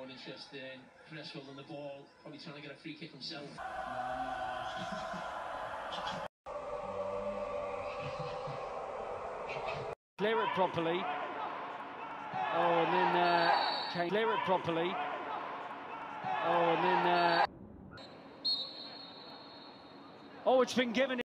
more interesting, pressful than the ball, probably trying to get a free kick himself. Clear it properly. Oh, and then Kane. Clear it properly. Oh, and then oh, it's been given.